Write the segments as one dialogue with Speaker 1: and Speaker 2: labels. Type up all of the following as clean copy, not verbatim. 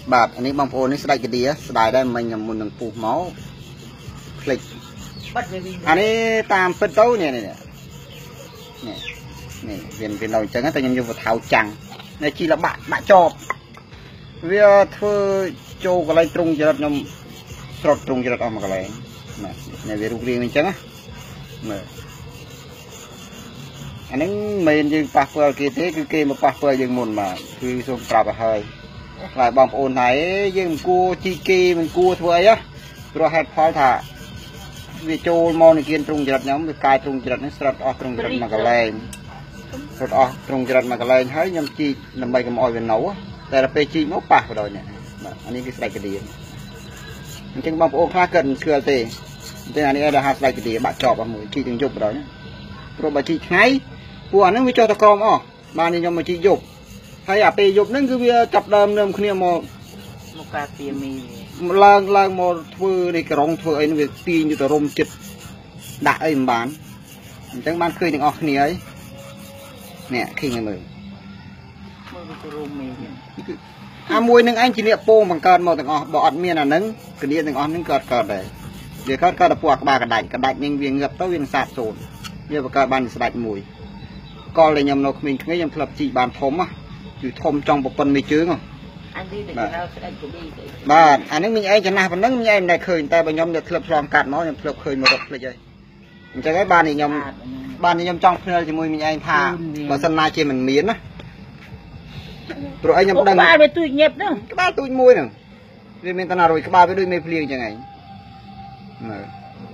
Speaker 1: បាទអានេះបងប្អូននេះស្ដាច់កាឌីស្ដាយដែរមិញមុននឹងពុះមកភ្លេចអានេះតាមពិតទៅនេះវានៅអញ្ចឹងតែខ្ញុំយកទៅថៅចាំងនេះជីលបាក់ដាក់ចបវាធ្វើចូលកន្លែងទ្រុងចរិតខ្ញុំស្រត់ទ្រុងចរិតអស់មួយកន្លែងនេះវារូបរាងអញ្ចឹងណាមើលអានេះមិនយើងប៉ះពាល់គេទេគឺគេមកប៉ះពាល់យើងមុនបាទគឺសូមប្រាប់ឲ្យហើយហើយបងប្អូនថៃយើងមិនគួរជីគេមិនគួរធ្វើអីហ៎ព្រោះហេតុផលថាវាចូលមកនឹងគៀនទ្រុងចរិតខ្ញុំវាកាយទ្រុងចរិតនេះស្រត់អស់ទ្រុងចរិតមួយកន្លែងស្រត់អស់ទ្រុងចរិតមួយកន្លែងហើយខ្ញុំជីកដើម្បីកុំឲ្យវានៅតែដល់ពេលជីកមកប៉ះបដ នេះបាទអានេះគឺស្ដាច់កាឌីអញ្ចឹងបងប្អូនខ្លះគាត់មិនស្គាល់ទេអញ្ចឹងអានេះឲ្យដល់ហាស្ដាច់កាឌីបាក់ចប់អស់មួយជីកទាំងយប់បដ នេះព្រោះបើជីកថ្ងៃពួកអាហ្នឹងវាចុះតក្រមអស់បានខ្ញុំមកជីកយប់ហើយអាពេលយប់ហ្នឹងគឺវាចាប់ដើមនឹមគ្នាមកការទាមីឡើងមកធ្វើនេះក្រុងធ្វើអីនេះវាទាញទៅរុំចិត្តដាក់អីមិនបានអញ្ចឹងបានឃើញទាំងអស់គ្នាហើយនេះឃើញមើលទៅរុំមីអាមួយនឹងឯងជាអ្នកពងបង្កើតមកទាំងអស់បើអត់មានអាហ្នឹងគលាទាំងអស់ហ្នឹងកើតដែរវាកើតតែពួកក្បាលកដាច់នឹងវាងឹបទៅវានឹងសាបសូន្យវាបង្កើតបានស្ដាច់មួយកលដែលខ្ញុំនៅក្មេងៗខ្ញុំធ្លាប់ជីកបានធំគឺធំចង់ប្រពន្ធមេជើងអានេះតែនៅស្ដាច់កាឌីបាទអានេះមិញឯងចំណាស់ប៉ុណ្ណឹងមិញឯងមិនដែលឃើញតែបើខ្ញុំយកធ្លាប់ឆ្លងកាត់មកខ្ញុំធ្លាប់ឃើញមករត់ភ្លេចហើយអញ្ចឹងហើយបានខ្ញុំចង់ភ្នែលជាមួយមិញឯងថាបើសិនណាជាមិនមានណាព្រោះឯងខ្ញុំដឹងក្បាលវាទូចញឹបហ្នឹងក្បាលទូចមួយហ្នឹងវាមានតាណារួយក្បាលវាដូចមេភ្លៀងអញ្ចឹងឯងមើល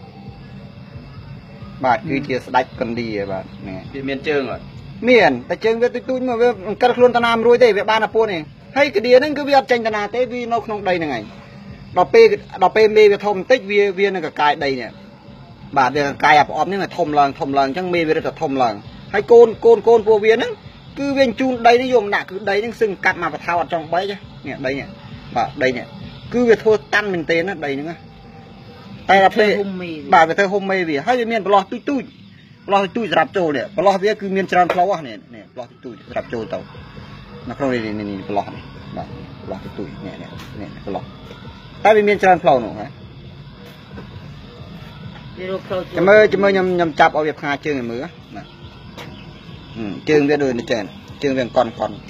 Speaker 1: បាទគឺជាស្ដាច់កាឌីបាទនេះវាមានជើងអត់មានតែជើងវាទូចមកវាអង្កិលខ្លួនតាណាមិនរួយទេវាបានតែពួននេះហើយកាឌីហ្នឹងគឺវាអត់ចេញតាណាទេវានៅក្នុងដីហ្នឹងឯងដល់ពេលមេវាធំបន្តិចវានឹងកកាយដីនេះបាទវាកកាយអាប្រអប់នេះធំឡើងអញ្ចឹងមេវារត់តែធំឡើងហើយកូនពួកវាហ្នឹងគឺវាជូនដីនេះយកមកដាក់គឺដីហ្នឹងសឹងកាត់មកបថៅអត់ចង់បែកនេះដីនេះបាទដីនេះគឺវាធ្វើតាន់មែនទេណាដីហ្នឹងតែដល់ពេលបាទវាធ្វើហុំមេវាហើយវាមានប្រឡោះទូចសម្រាប់ចូលនេះប្រឡោះវាគឺមានច្រើនផ្លូវនេះប្រឡោះទូចសម្រាប់ចូលទៅនៅក្នុងនេះប្រឡោះនេះបាទប្រឡោះទូចនេះប្រឡោះតែវាមានច្រើនផ្លូវនោះហ៎ចាំមើលខ្ញុំចាប់ឲ្យវាផ្ងាជើងឲ្យមើលណាជើងវាដូចនេះចេះជើងវាកន់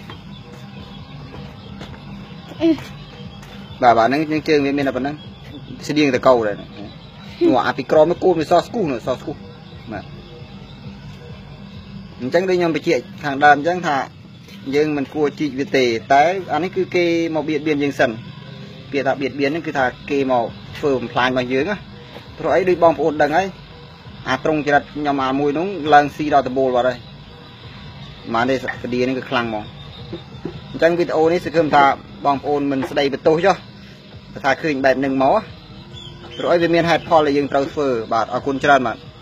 Speaker 1: បាទហ្នឹងជើងវាមានតែប៉ុណ្ណឹងស្តៀងតកោដែរនោះអាពីក្រមគូវាសស្គូបាទអញ្ចឹងដូចខ្ញុំបញ្ជាក់ខាងដើមអញ្ចឹងថាយើងមិនគួរជីកវាទេតែអានេះគឺគេមកបៀតបៀនយើងសិនពាក្យថាបៀតបៀនហ្នឹងគឺថាគេមកធ្វើបំផ្លាញរបស់យើងណាព្រោះអីដូចបងប្អូនដឹងហើយអាត្រង់ចរិតខ្ញុំអាមួយនោះឡើងស៊ីដល់ដបូលបាត់ហើយមកនេះកាឌីនេះគឺខ្លាំងហ្មងអញ្ចឹងវីដេអូនេះសង្ឃឹមថាបងប្អូនមិនស្ដីបន្ទោសចុះថាឃើញបែបហ្នឹងមកព្រោះអីវាមានហេតុផលដែលយើងត្រូវធ្វើបាទអរគុណច្រើនបាទ